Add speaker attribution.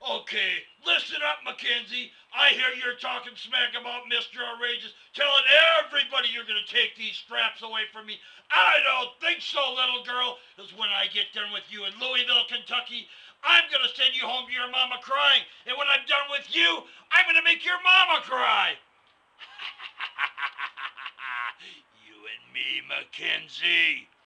Speaker 1: Okay, listen up, Mackenzie. I hear you're talking smack about Mr. Outrageous, telling everybody you're going to take these straps away from me. I don't think so, little girl, because when I get done with you in Louisville, Kentucky, I'm going to send you home to your mama crying. And when I'm done with you, I'm going to make your mama cry. You and me, Mackenzie.